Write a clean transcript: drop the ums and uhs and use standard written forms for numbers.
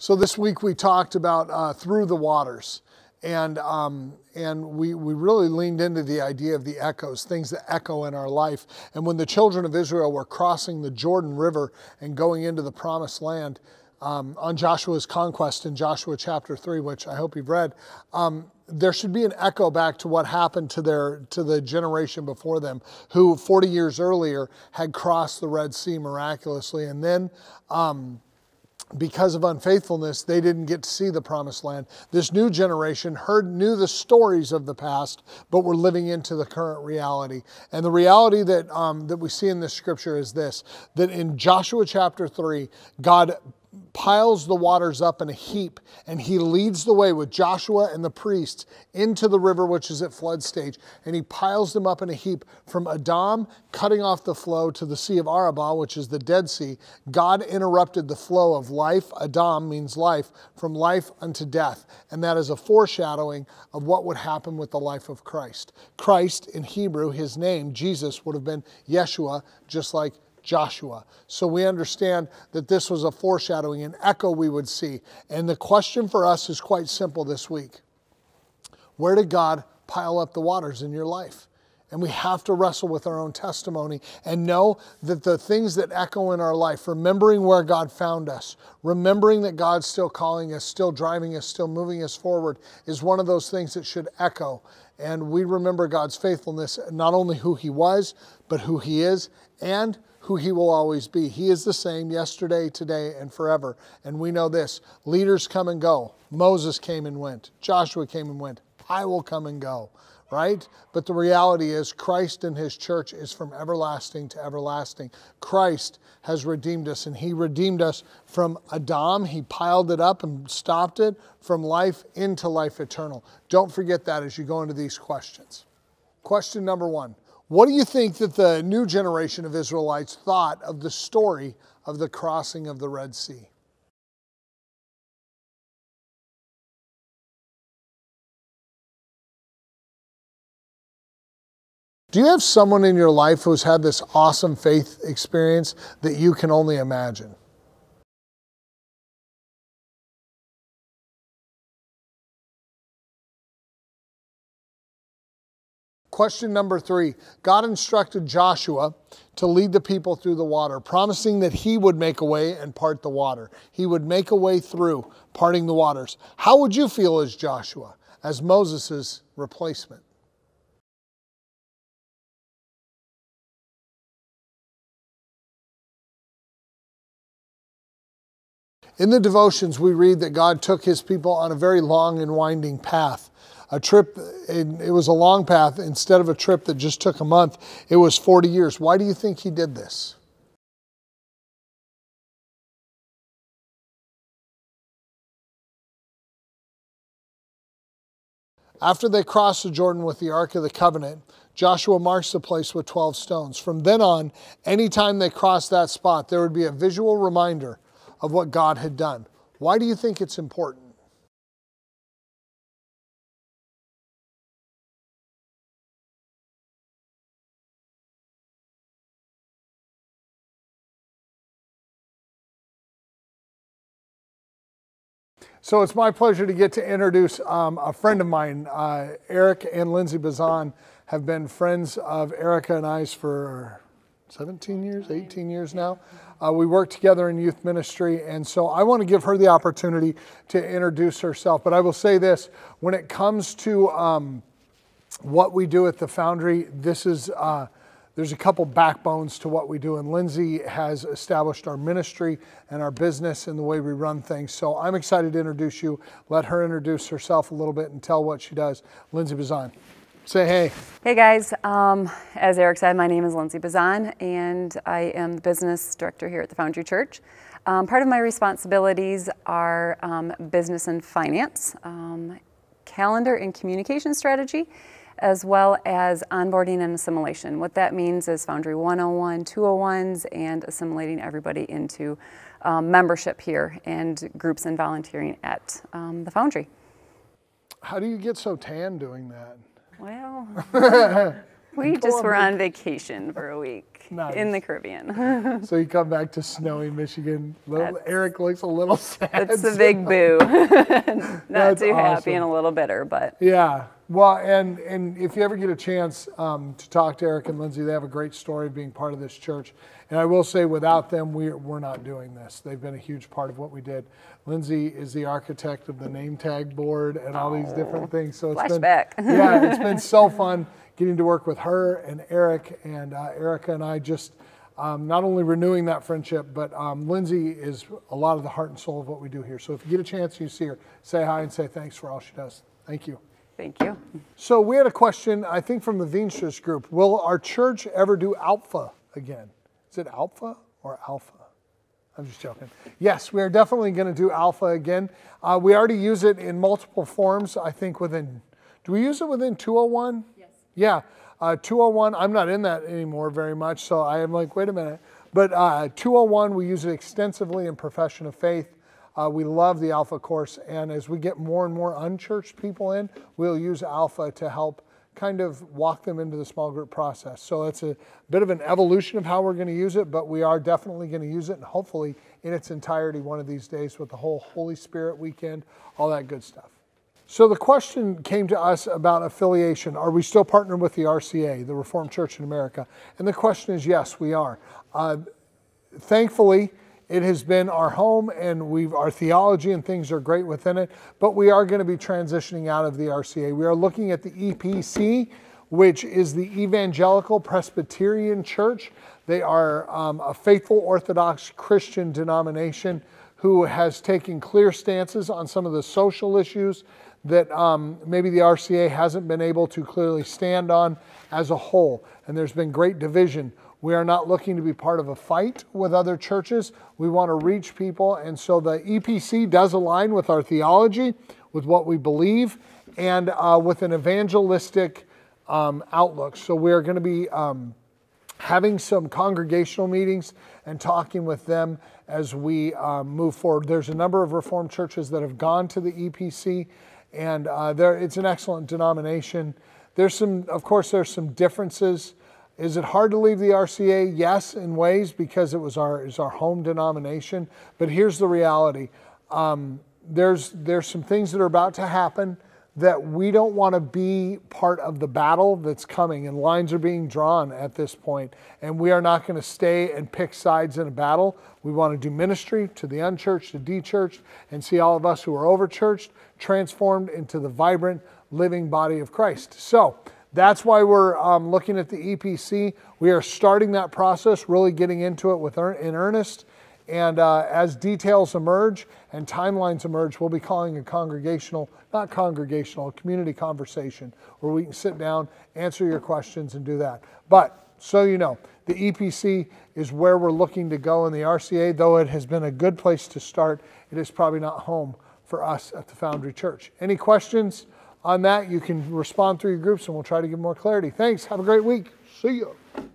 So this week we talked about through the waters, and we really leaned into the idea of the echoes, things that echo in our life. And when the children of Israel were crossing the Jordan River and going into the promised land on Joshua's conquest in Joshua chapter 3, which I hope you've read, there should be an echo back to what happened to the generation before them, who 40 years earlier had crossed the Red Sea miraculously, and then because of unfaithfulness, they didn't get to see the promised land. This new generation knew the stories of the past, but were living into the current reality. And the reality that we see in this scripture is this, that in Joshua chapter 3, God piles the waters up in a heap, and he leads the way with Joshua and the priests into the river, which is at flood stage, and he piles them up in a heap from Adam, cutting off the flow, to the Sea of Arabah, which is the Dead Sea. God interrupted the flow of life. Adam means life, from life unto death, and that is a foreshadowing of what would happen with the life of Christ. Christ, in Hebrew, his name, Jesus, would have been Yeshua, just like Joshua. So we understand that this was a foreshadowing, an echo we would see. And the question for us is quite simple this week. Where did God pile up the waters in your life? And we have to wrestle with our own testimony and know that the things that echo in our life, remembering where God found us, remembering that God's still calling us, still driving us, still moving us forward, is one of those things that should echo. And we remember God's faithfulness, not only who he was, but who he is, and who he will always be. He is the same yesterday, today, and forever. And we know this, leaders come and go. Moses came and went. Joshua came and went. I will come and go, right? But the reality is Christ and his church is from everlasting to everlasting. Christ has redeemed us, and he redeemed us from Adam. He piled it up and stopped it, from life into life eternal. Don't forget that as you go into these questions. Question number 1. What do you think that the new generation of Israelites thought of the story of the crossing of the Red Sea? Do you have someone in your life who's had this awesome faith experience that you can only imagine? Question number 3, God instructed Joshua to lead the people through the water, promising that he would make a way and part the water. He would make a way through parting the waters. How would you feel as Joshua, as Moses' replacement? In the devotions, we read that God took his people on a very long and winding path. A trip, it was a long path. Instead of a trip that just took a month, it was 40 years. Why do you think he did this? After they crossed the Jordan with the Ark of the Covenant, Joshua marks the place with 12 stones. From then on, anytime they crossed that spot, there would be a visual reminder of what God had done. Why do you think it's important? So it's my pleasure to get to introduce a friend of mine. Eric and Lindsay Bazan have been friends of Erica and I's for 17 years, 18 years now. We work together in youth ministry, and so I want to give her the opportunity to introduce herself. But I will say this, when it comes to what we do at the Foundry, there's a couple backbones to what we do, and Lindsay has established our ministry and our business and the way we run things. So I'm excited to introduce you. Let her introduce herself a little bit and tell what she does. Lindsay Bazan. Say hey. Hey guys, as Eric said, my name is Lindsay Bazan, and I am the business director here at the Foundry Church. Part of my responsibilities are business and finance, calendar and communication strategy, as well as onboarding and assimilation. What that means is Foundry 101, 201s, and assimilating everybody into membership here and groups and volunteering at the Foundry. How do you get so tan doing that? Well, We just were on vacation for a week. Nice. In the Caribbean. So you come back to snowy Michigan. Eric looks a little sad. It's a big boo. Not too happy and a little bitter, but. Yeah. Well, and if you ever get a chance to talk to Eric and Lindsay, they have a great story of being part of this church. And I will say, without them, we're not doing this. They've been a huge part of what we did. Lindsay is the architect of the name tag board and all these different things. So it's been, it's been so fun getting to work with her and Eric, and Erica and I just not only renewing that friendship, but Lindsay is a lot of the heart and soul of what we do here. So if you get a chance, you see her, say hi and say thanks for all she does. Thank you. Thank you. So we had a question, I think, from the Veenstra's group. Will our church ever do Alpha again? Is it Alpha or Alpha? I'm just joking. Yes, we are definitely going to do Alpha again. We already use it in multiple forms, I think within, do we use it within 201? Yes. Yeah, 201, I'm not in that anymore very much, so I am like, wait a minute. But 201, we use it extensively in Profession of Faith. We love the Alpha course, and as we get more and more unchurched people in, we'll use Alpha to help kind of walk them into the small group process. So it's a bit of an evolution of how we're going to use it, but we are definitely going to use it, and hopefully in its entirety one of these days with the whole Holy Spirit weekend, all that good stuff. So the question came to us about affiliation. Are we still partnered with the RCA, the Reformed Church in America? And the question is yes, we are. Thankfully, it has been our home, and our theology and things are great within it, but we are going to be transitioning out of the RCA. We are looking at the EPC, which is the Evangelical Presbyterian Church. They are a faithful Orthodox Christian denomination who has taken clear stances on some of the social issues that maybe the RCA hasn't been able to clearly stand on as a whole. And there's been great division. We are not looking to be part of a fight with other churches. We want to reach people. And so the EPC does align with our theology, with what we believe, and with an evangelistic outlook. So we're going to be having some congregational meetings and talking with them as we move forward. There's a number of Reformed churches that have gone to the EPC, and it's an excellent denomination. Of course, there's some differences. Is it hard to leave the RCA? Yes, in ways, because it's our home denomination. But here's the reality. There's some things that are about to happen that we don't want to be part of the battle that's coming, and lines are being drawn at this point. And we are not going to stay and pick sides in a battle. We want to do ministry to the unchurched, the de-churched, and see all of us who are over-churched transformed into the vibrant, living body of Christ. So that's why we're looking at the EPC. We are starting that process, really getting into it in earnest. And as details emerge and timelines emerge, we'll be calling a community conversation where we can sit down, answer your questions, and do that. But so you know, the EPC is where we're looking to go in the RCA. Though it has been a good place to start, it is probably not home for us at the Foundry Church. Any questions on that? You can respond through your groups, and we'll try to give more clarity. Thanks. Have a great week. See you.